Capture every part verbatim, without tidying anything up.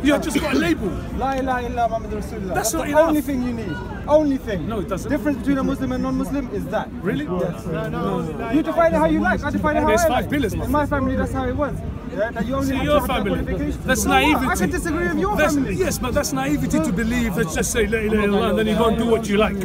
You just got a label. La ilaha illa Muhammad Rasulullah. That's That's not the enough. only thing you need. Only thing. No, it doesn't. Difference between a Muslim and non-Muslim is that. Really? Yes. No, no. You define it how you like. I define it how There's I five like. pillars, man. In my family, that's how it was. Yeah, that you only See, have your to have family. that qualification. That's So what? naivety. I can disagree with your That's, family. yes, but that's naivety to believe that just say La ilaha illallah and then you go and do what you like.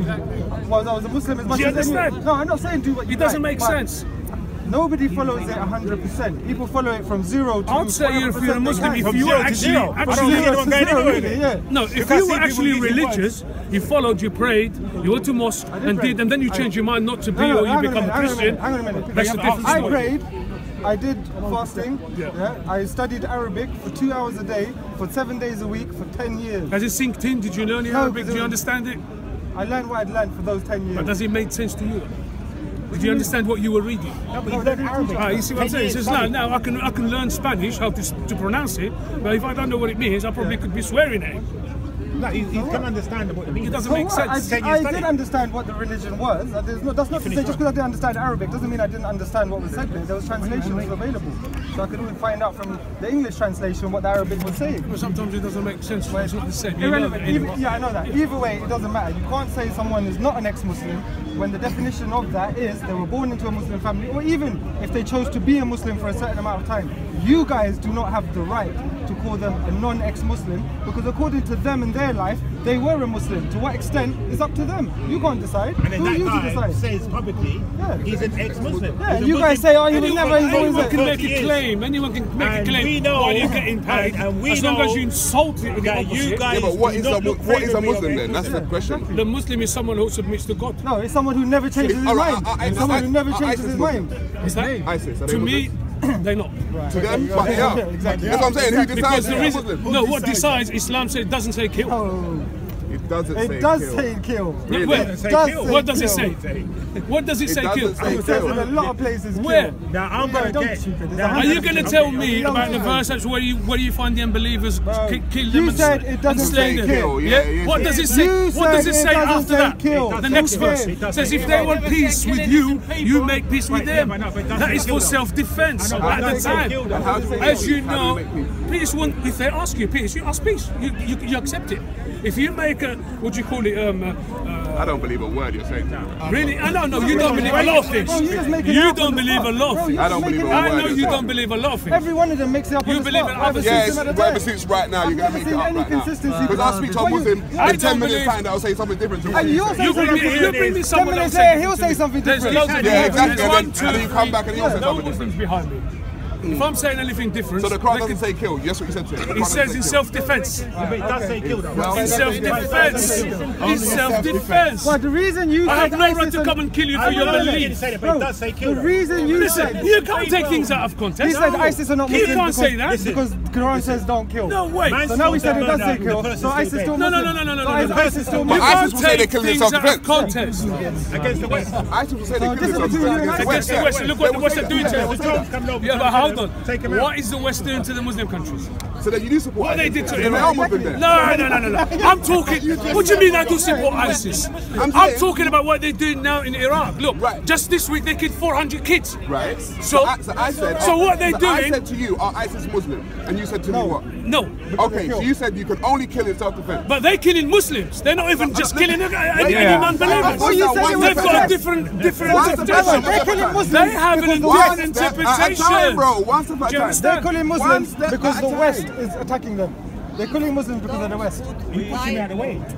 Well, I was a Muslim as much Do you as any- understand? No, I'm not saying do what you It doesn't like, make but sense. Nobody follows it one hundred percent. People follow it from zero to I'd say if you're a Muslim, if From you were zero to actually, zero. I don't actually, think anyone going anywhere with it. Yeah. no, if can't you see were people actually using religious, you followed, you prayed, you went to mosque and pray. did, and then you I- change your mind not to be No, no, or you hang on a become minute, a hang on a Christian. minute, hang on a minute. That's the difference. I prayed, I did fasting, Yeah. yeah. I studied Arabic for two hours a day, for seven days a week, for ten years. Has it synced in? Did you learn the No, Arabic? because Do it you was- understand it? I learned what I'd learned for those ten years. But does it make sense to you? Did you understand what you were reading? No, but you learn Arabic. Ah, you see what I'm saying? He says, no, now I can I can learn Spanish, how to, to pronounce it, but if I don't know what it means, I probably could be swearing at him. No, he, he can understand what it means. It doesn't So make what? sense. I, Ten I years did study. understand what the religion was. Uh, there's no, that's not to say finished just because I didn't understand Arabic doesn't mean I didn't understand what was said there. There was translations available. So I could even find out from the English translation what the Arabic was saying. But sometimes it doesn't make sense. It's not the same. You know Irrelevant. that Even, anyway. yeah, I know that. Either way, it doesn't matter. You can't say someone is not an ex-Muslim when the definition of that is they were born into a Muslim family, or even if they chose to be a Muslim for a certain amount of time. You guys do not have the right to call them a non-ex-Muslim because according to them in their life, they were a Muslim. To what extent is up to them. You can't decide. And then Who are you to that guy decide? says publicly Yeah. he's an ex-Muslim. Yeah, He's a you Muslim. guys say, oh, he was Anyone, never, he's always anyone a... can make thirty a years. claim. Anyone can make And a claim we know- while you're getting paid. and- and we as long as know you insult it with the that you opposite. guys Yeah, but what do is not a look what is a favourably on Muslim then? That's the Yeah, question. exactly. The Muslim is someone who submits to God. No, it's someone who never changes his All right, mind. I- I- It's someone I- who never I- changes ISIS his Muslim. mind. Is that? ISIS. are they To me, Muslim? they're not. to them, but they are. Exactly. That's what I'm saying. Who decides Because the they're reason, Muslim? no, what decides Islam say doesn't say kill. Oh, It doesn't say it does kill. say kill. Really? Where? It does kill. say What does it kill. say? What does it It say doesn't kill? say It says kill. in a lot of places kill. Where? Now I'm Yeah, gonna don't get. stupid. There's now, a Are you going to tell me Okay, about the okay. verse that's where you where you find the unbelievers Bro, ki- kill you them and, said s- it and doesn't slay say them? kill, yeah, you What said- does it say? You What does said it say it doesn't after say that? kill. The It next doesn't verse say. It doesn't says say if kill. they want peace with you, you make peace with Right, yeah, them. but no, but it doesn't That say is kill for them. self-defense I know, at but the it doesn't say time. kill them. And how do we As you how do we know, make peace? peace won't, if they ask you peace, you ask peace. You, you, you accept it. If you make a, what do you call it, um, uh, I don't believe a word you're saying. really? I don't know, you don't believe a lot of things. Bro, you just make it You up on don't the believe a spot. lot of Bro, things. you I just don't make believe it a up I on word know the you're you spot. don't believe a lot of things. Every one of them makes it up You on the believe spot. in I've other seen Yes, some of the- whatever suits right now, I've you're going never to make it seen up any right now. consistency. Because I speak to a What you- Muslim, I in ten don't minutes believe- time, they'll say something different to what And you you'll say. say You bring me, something you different. bring me Ten someone minutes else. later, he'll say something There's different. loads of Yeah, different- exactly. There's And one, then, two, and then you come back and you'll say no something Muslims different. behind me. If I'm saying anything different, So the Quran they doesn't can- say kill. Yes, what you said to it. it says in self-defense. But it does say kill them. Well, In self-defense. In self-defense. But the reason you I have said no right ISIS to and- come and kill you I for your know that you didn't belief. say that, but it Bro, does say kill the them. reason you Listen, said you can't take things out of he context. said ISIS are not You Muslims can't because, say that. because Quran says don't kill. No way. Man, So now we said it does Murder, say the kill. person So still ISIS dead. still No, no, Muslim. no, no, no, So no, no. ISIS still You But Muslim. ISIS can't will say they take kill things themselves out defense. of context. Against the West. ISIS will say they So kill this is themselves between you and against the ISIS. Against the West, look what the West are doing to They will them. say that. Coming over, Yeah, but hold on. Take them out. What is the West doing to the Muslim countries? So then you do support What they ISIS. did to Then they Iraq. are Muslim then. No, no, no, no, no. I'm talking. What do you mean I do support ISIS? I'm I'm saying- talking about what they're doing now in Iraq. Look, Right. just this week they killed four hundred kids. Right. So- I, so I said. so what they so I doing- said to you, are ISIS Muslim? And you said to me what? No, Okay, so you said you can only kill in self-defense. but they're killing Muslims. They're not even just killing any, any, Yeah. any non-believers. Well, you said it was They've got a protect. different, different What's the interpretation. difference? They're killing Muslims. They have an because the One West- different step at a time, interpretation. bro. One step at a Do you time. understand? They're calling One Muslims step because at the a West time. is attacking them. They're calling Muslims because of the West. You pushing me out of the way.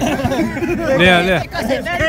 Yeah, yeah. Because it's very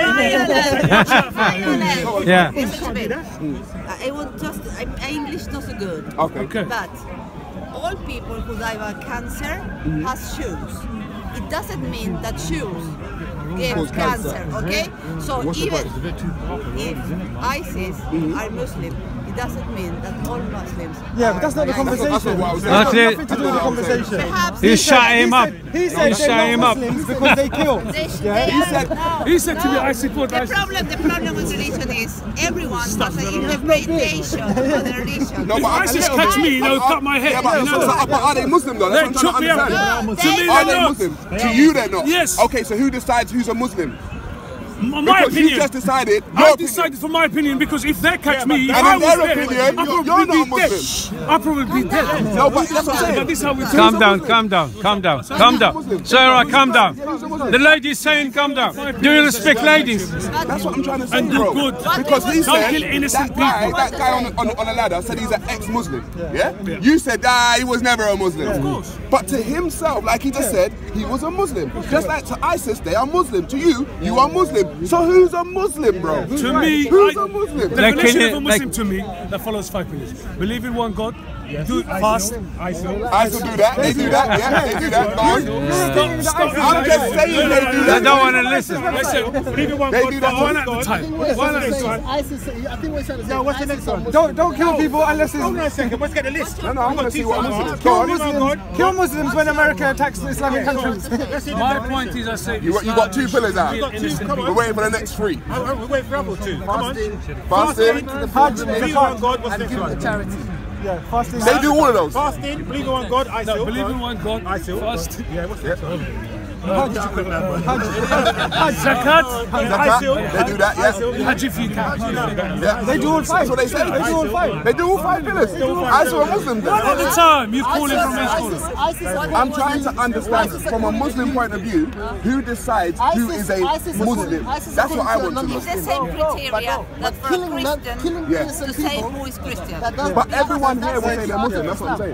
violent. Yeah. Listen to me. I want just, I, my English not so good. Okay. Okay. But all people who die of cancer has shoes. It doesn't mean that shoes give Cause cancer. cancer, okay? So What's the even point? if ISIS are Muslim, it doesn't mean that all Muslims Yeah, are but that's not the like- conversation. That's not what I was It's saying. got That's nothing it. to do with the conversation. Perhaps He they shot said- him up. He said He they're shut him not up. Muslims because they kill. They sh- Yeah, they he are- said- no, He said to me, no. I support the ISIS. problem, the problem with religion is everyone has an interpretation of the religion. No, If but I'm- ISIS yeah, catch but- me, they'll but- cut my head. Yeah, but, You know so, that? so, but are they Muslim though? They That's what chop I'm me trying up. to understand. No, To me, they Are they're they not. Muslim? To you, they're not. Yes. Okay, so who decides who's a Muslim? My because opinion. you just decided. I Your opinion. decided for my opinion because if they catch me, if and I in was their there, opinion, I'd you're- probably you're be not dead. Muslim. I'd probably be dead. No, but that's what I'm saying. But this is how we do Calm it. down, calm down, calm down, calm down. Sarah, calm down. The lady's saying calm down. Do you respect ladies? That's what I'm trying to say, And do bro. good. Because he Don't said kill innocent that guy, people. that guy on the, on, the, on the ladder said he's an ex-Muslim. Yeah? You said ah, he was never a Muslim. Of course. But to himself, like he just said, he was a Muslim. Just like to ISIS, they are Muslim. To you, you are Muslim. So who's a Muslim, bro? To me, who's I, a Muslim? the Like, definition can of you- a Muslim like- to me that follows five pillars: believe in one God, do fast. I still do that. They do that. Yeah, they do that. Go on. Stop, stop. I'm just saying they do They that. don't want to listen. Listen, believe in one They God, do that but one to at a time. What's One the at a next time. one? ISIS, I think we're trying to say. What's the next one? Don't don't kill people unless it's Hold on a second. Let's get the list. No, no, I want to see what Muslims. Go kill on. Muslims. Kill Muslims when America attacks the Islamic countries. My point is, I say You got, you got two pillars out. Kill innocent Come We're on. waiting for the next three. Oh, oh, we wait for other two. Come on. Fasting. Hajj, Believe on God. What's the next one? Yeah, fasting. They do all of those. Fasting. Believe on God. I No, still. believe in one God, I still. fast, Yeah. What's the next one? zakat, I still. They do that, yeah. hajj if you can. Yeah. They do all five. That's what they say. They do all five. They do all five pillars. I saw a Muslim One at there. a time, you call it from each corner. I'm trying to understand from a Muslim point of view who decides who is a Muslim. That's what I want to know. It's the same criteria that for a killing, not Christian killing Yeah. innocent to say people. who is Christian. That does- But everyone here will say they're Muslim. That's what I'm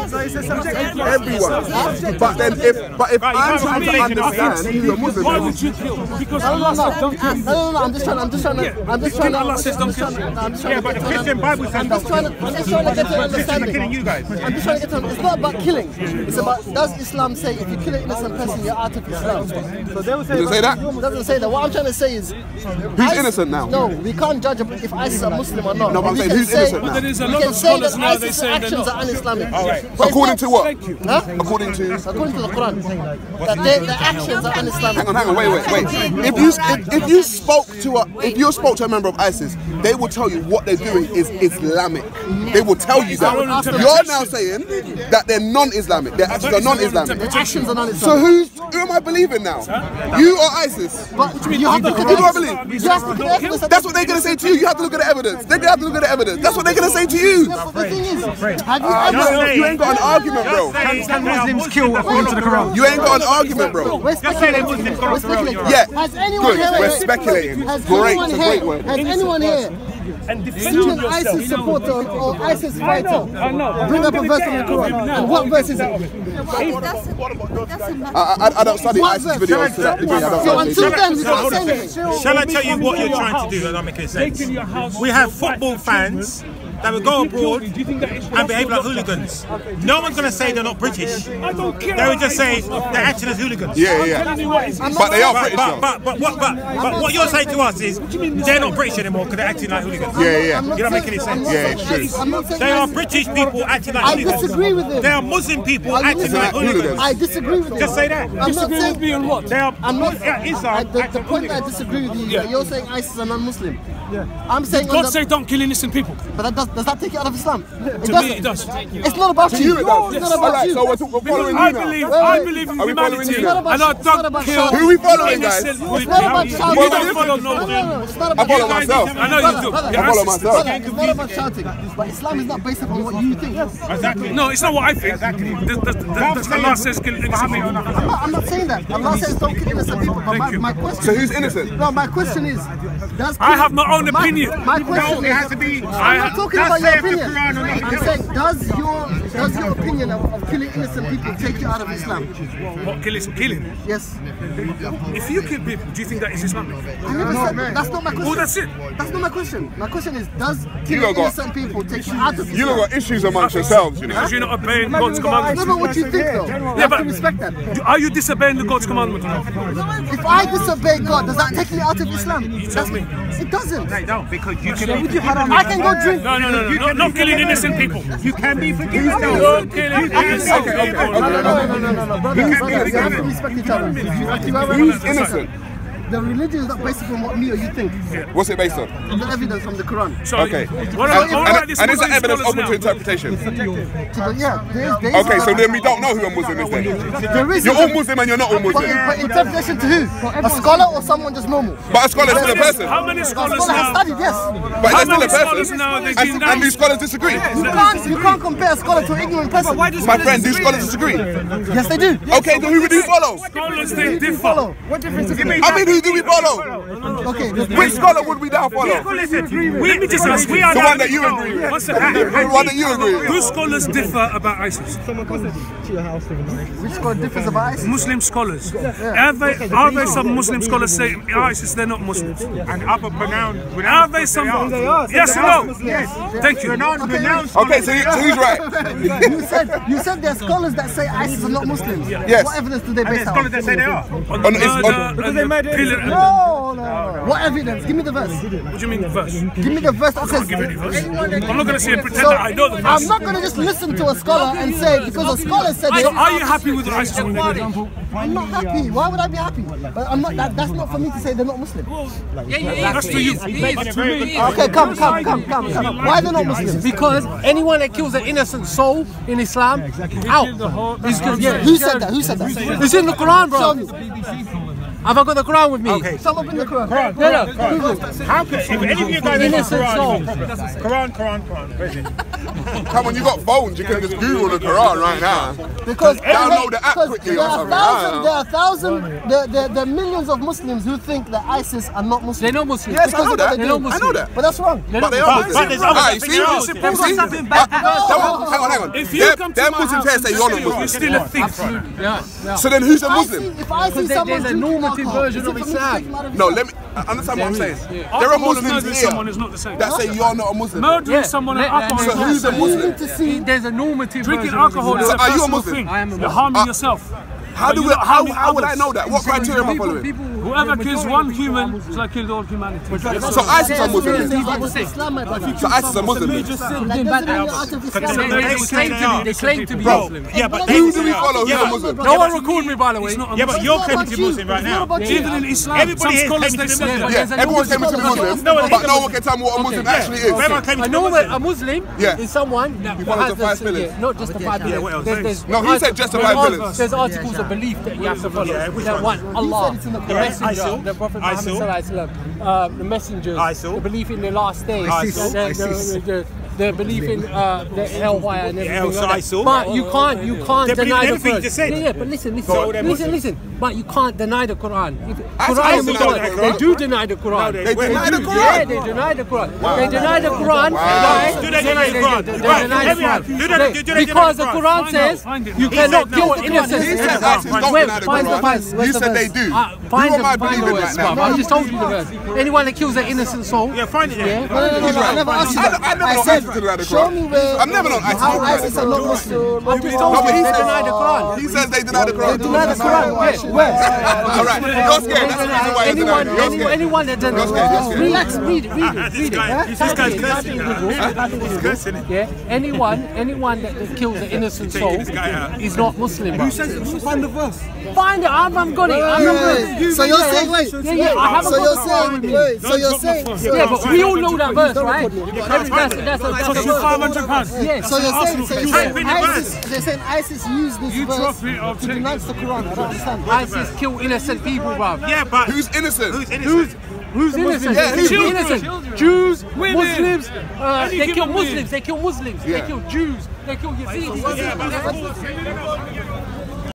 saying. Everyone. But then if but if I'm trying to understand who a Muslim Why is, would you kill? Because No, no, Allah no, said don't kill. no, no, no, I'm just trying, I'm just trying to, I'm just trying to, Allah I'm says just don't trying kill. to, I'm just Yeah, trying but to the get Christian to- Bible says I'm just trying to, I'm just trying to get to Christians are understanding. killing you guys. I'm just trying to get to, it's not about killing. It's about, does Islam say if you kill an innocent person, you're out of Islam? So they will say, does it say that? It doesn't say that. What I'm trying to say is, Who's innocent now? No, we can't judge if ISIS is a Muslim or not. No, but I'm we saying can who's say, innocent now? But there is a we lot can of say scholars that now, they ISIS say they're actions not. are un-Islamic. According to what? Huh? According to According to the Quran, that they, the actions are un-Islamic. Hang on, hang on, wait, wait, wait. If you if, if you spoke to a if you spoke to a member of ISIS, they will tell you what they're doing is Islamic. They will tell you that. You're now saying that they're non-Islamic. Their actions are non-Islamic. The actions are non-Islamic. So who's who am I believing now? You or ISIS? But you have to look at Who do I the believe? evidence. You have to look at the evidence. That's what they're gonna say to you. You have to look at the evidence. They're gonna have to look at the evidence. That's what they're gonna say to you. But the thing is, have you Uh, ever... you ain't got an argument, bro. Can Muslims kill according to the Quran? You ain't got an argument, bro. We're speculating. We're speculating. Yeah. Has anyone Good. here... We're speculating. Has Great. anyone It's a great here... word. Has anyone here and defend seen an yourself. ISIS supporter or ISIS fighter I know. bring up a verse in the Quran? And what verse is it? It doesn't, it doesn't matter. I, I, I don't study What ISIS verse? videos to that degree. I don't So know. until then, we can't say anything. Shall I tell you what you're trying to do and I'm making sense? Taking your house We have to football fight fans that will go abroad Do you think that is and behave like hooligans. No one's going to say they're not British. I don't care. They will just say they're acting as hooligans. Yeah, I'm yeah. telling you what is. But they are But, British but, though. but, but, what, but, but what you're saying to us is they're not British anymore because they're acting like hooligans. Yeah, yeah. I'm not You don't make saying- any I'm sense. not Yeah, saying it's true. ISIS- I'm not saying They are ISIS- British people acting like I hooligans. disagree with him. They are Muslim people Are you acting like listening? hooligans. I disagree with you. Just say that. I'm not Disagree saying... with me on what? They are I'm not... yeah, Islam I, the, the acting point that I hooligans. disagree with you is Yeah. that you're saying ISIS are non-Muslim. Yeah. I'm saying... on God the- say don't kill innocent people. But that does, does that take you out of Islam? It To doesn't. me, it does. It's not about you. You it does. It's not about Alright, you. so we're, we're following I you now. believe, Wait, I wait. believe in Are we following humanity, you It's not about and I shout- it's not don't about kill. shouting. Who we following, guys? innocent It's not about people. shouting. You don't follow no No, no, one. no, it's not I about follow shouting. myself. I know you do. Brother, You're I follow racist. myself. It's not about shouting. But Islam is not based upon what you think. I'm Exactly. No, it's not what I think. The, the, the, the, Allah says kill innocent people. not, I'm not saying that. Allah says don't kill innocent people. But my, you. my question So who's innocent? No, my question is, does I have my own opinion. My, my question No, it is, has to be. I'm not talking Does about say your if the opinion. Quran or not. I'm saying, does your does your opinion of, of killing innocent people take you out of Islam? What kill is killing? Yes. If you kill people, do you think that is Islamic? I never said that's not my question. Oh, that's it. That's not my question. My question is, does You killing lot got- innocent people take you out of You Islam? lot got issues amongst yourselves, you know. Because you're not obeying God's No, commandments. but what you think though? You Yeah, have but to respect that. are you disobeying the God's commandment? If I disobey God, does that take me out of Islam? That's, it doesn't. They don't because you can. I can go drink. No, no, no, no, no, not killing innocent people. You can be forgiven. Not killing innocent Okay, okay, people. No, no, no, no, no, no, brother, brother, you have to respect each other. If you, if you have Who's innocent? the religion is not based on what me or you think. What's it based on? On the evidence from the Quran. So, Okay. What And, about, what and, about this and is that Muslim evidence scholars open now? to interpretation? To the, yeah, there is, there is Okay, so then we don't know who a Muslim is then. there is You're all Muslim and you're not all but, Muslim. but interpretation to who? A scholar or someone just normal? But a scholar is still a person. How many A scholars scholar has now? studied, yes. But How they're still many a scholars person. now they And, been and do down? scholars disagree? You can't, you can't compare a scholar to an ignorant person. My friend, do scholars disagree? Yes, they do. Okay, then who would you follow? Scholars they differ. Follow. What difference does it make? I mean, who do we follow? Okay, Which scholar would we now follow? Let me just ask. We are The now- one that you agree with. One second. The one that you agree with. Do scholars differ about ISIS? which scholar differs about ISIS? Muslim scholars. Are they, are there some Muslim scholars say ISIS they're not Muslims? And other pronounced. Are they some? Yes or no? Thank you. Okay, so, he, so he's right. You said you said there are scholars that say ISIS are not Muslims. Yes. What evidence do they base that Scholars on? that say they are. On On- the it's- murder on- and the killing. No, no, no. What evidence? Give me the verse. What do you mean verse? Give me the verse that says. Give me the verse. I'm not going to sit and pretend So, that I know the verse. I'm not going to just listen to a scholar and say because a scholar said it. So are you happy with ISIS when they did it? I'm not happy. Why would I be happy? But I'm not. That, that's not for me to say they're not Muslim. That's for you. Okay, come, come, come, come, come. Why they're not Muslims? Because anyone that kills an innocent soul in Islam, out. It's good, yeah. Who said that? Who said that? It's in the Quran, Show bro. me. Have I got the Quran with me? Okay. Some up in the Quran. No, no. Google. How could if any of you guys read the Innocent soul. Quran? Quran, Quran, Quran. Where is it? Come on, you got phones. You can just Google the Quran right now. Because Download the app because quickly there or are something. thousands, there are thousands, there, there, there are millions of Muslims who think that ISIS are not Muslims. They're not Muslims. Yes, I Because know of what that. they They're do. not I know that. But that's wrong. But they are But- Muslims. but there's other Ah, you stuff see? in there. You see? Suppose See? something Ah, bad Hang on, hang on, hang on. If you Them- come to them my Muslims house here say and you're not steal, you're Muslim. still a thief. Absolutely. Yeah. yeah. So then who's a If I Muslim? see, if I see there- someone there's a drinking normative alcohol, version is it of for me to Islam. take him out of No, Islam? let me understand what I'm saying. Yeah. There are Alcohol and Muslims murdering here someone is not the same. that say you're not a Muslim. Murdering Yeah. someone and Let- let- alcohol So is not who's the a same. Muslim? To see. There's a normative Drinking version of alcohol is Islam. a So are you a personal Muslim? thing. I am a You're Muslim. harming Uh, yourself. How But do you're we, not how, harming how would I others. know that? What criteria am I following? People, Whoever kills one human is like killed all humanity. So ISIS are Muslims. then? Islam, my brother. So ISIS are Muslims. then? That doesn't mean you're out of They, Islam. they, they claim to be, they claim to be Bro, Muslim. Yeah, but Who do we follow? Who's Yeah, a Muslim? No one record me, by the way. Yeah, but you're claiming to be Muslim right now. Even in Islam, Everybody some here scholars claims they to be say Muslim. that. Yeah, There's a everyone's claiming to be normative Muslim, No, but- but no one can tell me what a Muslim actually is. Everyone claims I to be know Muslim. that a Muslim Yeah. is someone that follows has the five this- pillars. yeah, not just the five pillars. what else? There's, there's No, he said just the there's five art- pillars. There's articles of belief that you have to follow. Yeah, which that one? one, Allah, it's in the the Quran. messenger, ISIL. the Prophet Muhammad ISIL. Sallallahu Alaihi Wasallam, uh, the messengers, ISIL. the belief in the last days, ISIL. the, the, the, the belief in uh, the hellfire and everything Yeah, like so that. ISIL. But you can't, you can't They believe deny in the everything you first. just said. Yeah, yeah, but listen, listen, So they're listen, Muslims. listen. But you can't deny the Quran. If, I Quran still is deny God. the They Quran. do deny the Quran. they- They Wait, deny the Yeah, Quran. they deny the Quran. They deny the Quran. Right? Do they deny the Quran? They Right. deny the Every- Quran. do they- do they They- deny Because the the Quran? Quran Find says out, find it. you He cannot said kill no. an innocent. He said Wait, ISIS don't wait, deny the find the Quran. verse. Where's You the said they verse? do. Uh, Who find am the, I find the believing verse, right bruv. now? I just told you the verse. Anyone that kills an innocent soul, Yeah, find it yeah, then. No, no, no, no, I never asked you I- that. I never I know said, ISIS denied the show Quran. me where I've never known ISIS how denied the ISIS are Quran. not Muslim. I just No, told but you he they said- deny the Quran. He says they deny the Quran. Deny the Quran. Where? All right, you're scared. That's the reason why you're Anyone, denying it. You're anyone, scared. anyone that You're doesn't scared, you're scared. relax, read it, read it, This read it. guy- this Type guy's it, type cursing it in now. Google, type it in He's Google. cursing it. Yeah, anyone, anyone that, that kills an innocent soul this guy out. is not Muslim. Bro. Find the verse. Find it. I've, I've got it. I've got it. So you're saying, wait, Yeah, yeah. I haven't so got you're the Quran saying, with me. wait, so you're saying, Yeah, but we all know that verse, right? Every- That's, that's, that's, Cost that's you five hundred pounds. Yeah. so you're saying, so you're Type saying in the ISIS, verse. they're saying ISIS used this You verse drop it, I'll to take denounce the Quran. I don't understand. ISIS kill innocent people, bro. Yeah, but Who's innocent? who's innocent? Who's who's innocent? Yeah, Who's children. innocent? Children. Jews, Women. Muslims. Uh, Any they kill given Muslims. women. They kill Muslims. Yeah. They kill Jews. They kill Yazidis. Yeah, but